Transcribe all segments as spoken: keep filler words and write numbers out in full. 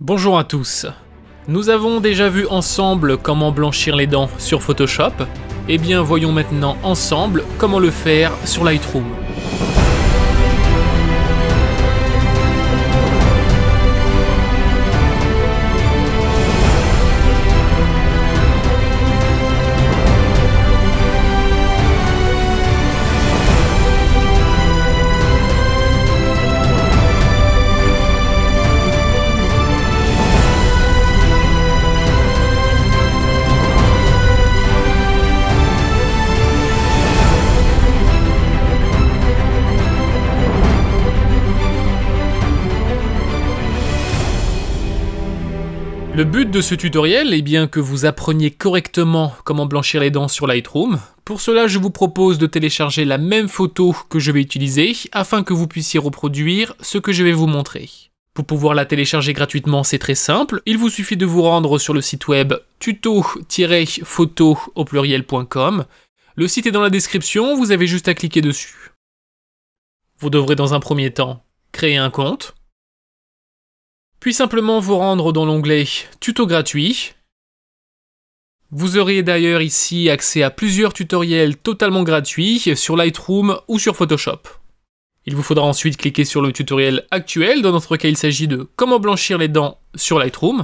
Bonjour à tous. Nous avons déjà vu ensemble comment blanchir les dents sur Photoshop. Eh bien voyons maintenant ensemble comment le faire sur Lightroom. Le but de ce tutoriel est bien que vous appreniez correctement comment blanchir les dents sur Lightroom. Pour cela, je vous propose de télécharger la même photo que je vais utiliser afin que vous puissiez reproduire ce que je vais vous montrer. Pour pouvoir la télécharger gratuitement, c'est très simple. Il vous suffit de vous rendre sur le site web tuto tiret photo au pluriel point com. Le site est dans la description, vous avez juste à cliquer dessus. Vous devrez dans un premier temps créer un compte. Puis simplement vous rendre dans l'onglet Tuto gratuit. Vous aurez d'ailleurs ici accès à plusieurs tutoriels totalement gratuits sur Lightroom ou sur Photoshop. Il vous faudra ensuite cliquer sur le tutoriel actuel, dans notre cas il s'agit de comment blanchir les dents sur Lightroom.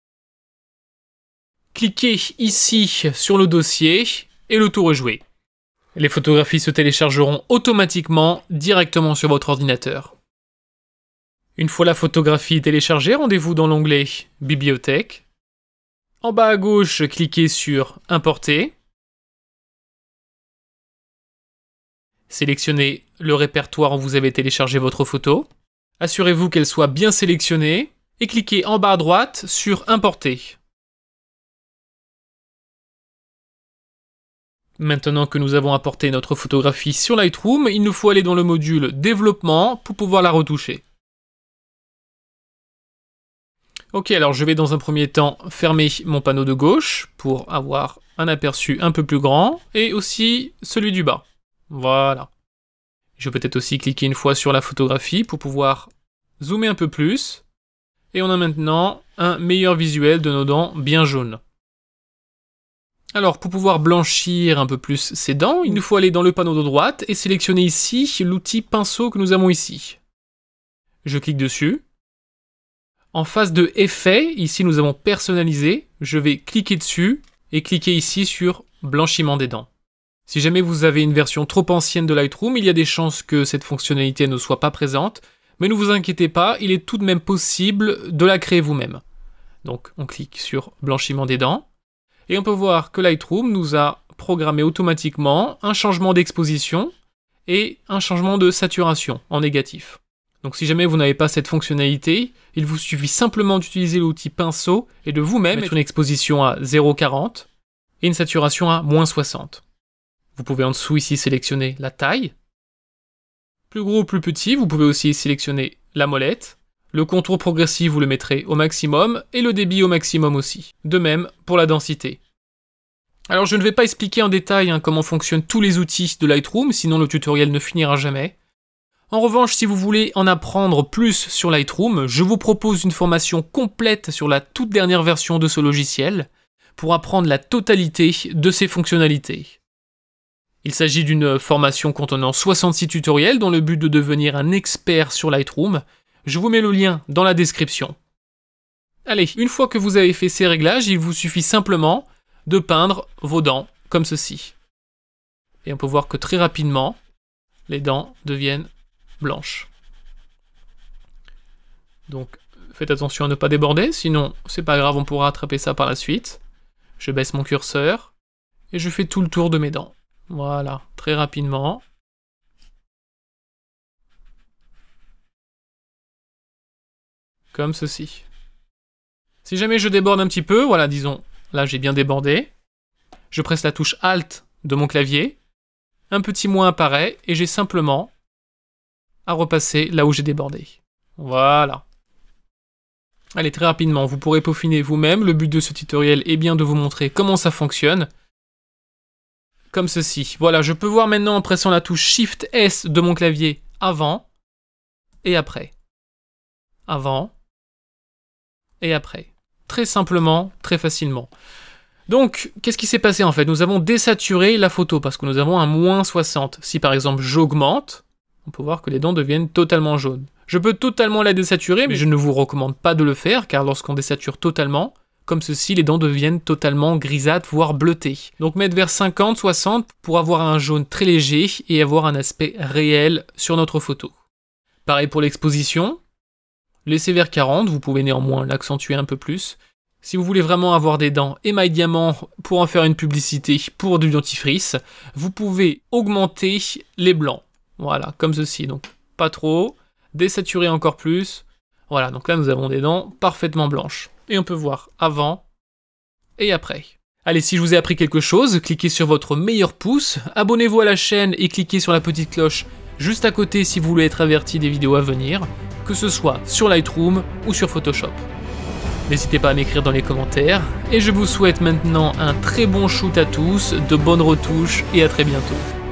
Cliquez ici sur le dossier et le tour est joué. Les photographies se téléchargeront automatiquement directement sur votre ordinateur. Une fois la photographie téléchargée, rendez-vous dans l'onglet Bibliothèque. En bas à gauche, cliquez sur Importer. Sélectionnez le répertoire où vous avez téléchargé votre photo. Assurez-vous qu'elle soit bien sélectionnée et cliquez en bas à droite sur Importer. Maintenant que nous avons importé notre photographie sur Lightroom, il nous faut aller dans le module Développement pour pouvoir la retoucher. Ok, alors je vais dans un premier temps fermer mon panneau de gauche pour avoir un aperçu un peu plus grand et aussi celui du bas. Voilà. Je peux peut-être aussi cliquer une fois sur la photographie pour pouvoir zoomer un peu plus. Et on a maintenant un meilleur visuel de nos dents bien jaunes. Alors pour pouvoir blanchir un peu plus ces dents, il nous faut aller dans le panneau de droite et sélectionner ici l'outil pinceau que nous avons ici. Je clique dessus. En face de Effets, ici nous avons Personnaliser, je vais cliquer dessus et cliquer ici sur Blanchiment des dents. Si jamais vous avez une version trop ancienne de Lightroom, il y a des chances que cette fonctionnalité ne soit pas présente, mais ne vous inquiétez pas, il est tout de même possible de la créer vous-même. Donc on clique sur Blanchiment des dents, et on peut voir que Lightroom nous a programmé automatiquement un changement d'exposition et un changement de saturation en négatif. Donc si jamais vous n'avez pas cette fonctionnalité, il vous suffit simplement d'utiliser l'outil pinceau et de vous-même mettre une exposition à zéro virgule quarante et une saturation à moins soixante. Vous pouvez en dessous ici sélectionner la taille. Plus gros ou plus petit, vous pouvez aussi sélectionner la molette. Le contour progressif, vous le mettrez au maximum et le débit au maximum aussi. De même pour la densité. Alors je ne vais pas expliquer en détail hein, comment fonctionnent tous les outils de Lightroom, sinon le tutoriel ne finira jamais. En revanche, si vous voulez en apprendre plus sur Lightroom, je vous propose une formation complète sur la toute dernière version de ce logiciel pour apprendre la totalité de ses fonctionnalités. Il s'agit d'une formation contenant soixante-six tutoriels dont le but de devenir un expert sur Lightroom. Je vous mets le lien dans la description. Allez, une fois que vous avez fait ces réglages, il vous suffit simplement de peindre vos dents comme ceci. Et on peut voir que très rapidement, les dents deviennent blanche. Donc faites attention à ne pas déborder, sinon c'est pas grave, on pourra rattraper ça par la suite. Je baisse mon curseur et je fais tout le tour de mes dents. Voilà, très rapidement. Comme ceci. Si jamais je déborde un petit peu, voilà, disons, là j'ai bien débordé. Je presse la touche Alt de mon clavier. Un petit moins apparaît et j'ai simplement à repasser là où j'ai débordé. Voilà. Allez, très rapidement, vous pourrez peaufiner vous-même. Le but de ce tutoriel est bien de vous montrer comment ça fonctionne. Comme ceci. Voilà, je peux voir maintenant en pressant la touche Shift S de mon clavier avant et après. Avant et après. Très simplement, très facilement. Donc, qu'est-ce qui s'est passé en fait? Nous avons désaturé la photo parce que nous avons un moins soixante. Si par exemple j'augmente, on peut voir que les dents deviennent totalement jaunes. Je peux totalement la désaturer, mais je ne vous recommande pas de le faire, car lorsqu'on désature totalement, comme ceci, les dents deviennent totalement grisâtres, voire bleutées. Donc mettre vers cinquante, soixante pour avoir un jaune très léger et avoir un aspect réel sur notre photo. Pareil pour l'exposition. Laissez vers quarante, vous pouvez néanmoins l'accentuer un peu plus. Si vous voulez vraiment avoir des dents émail diamant pour en faire une publicité pour du dentifrice, vous pouvez augmenter les blancs. Voilà, comme ceci, donc pas trop, désaturer encore plus. Voilà, donc là nous avons des dents parfaitement blanches. Et on peut voir avant et après. Allez, si je vous ai appris quelque chose, cliquez sur votre meilleur pouce, abonnez-vous à la chaîne et cliquez sur la petite cloche juste à côté si vous voulez être averti des vidéos à venir, que ce soit sur Lightroom ou sur Photoshop. N'hésitez pas à m'écrire dans les commentaires, et je vous souhaite maintenant un très bon shoot à tous, de bonnes retouches et à très bientôt.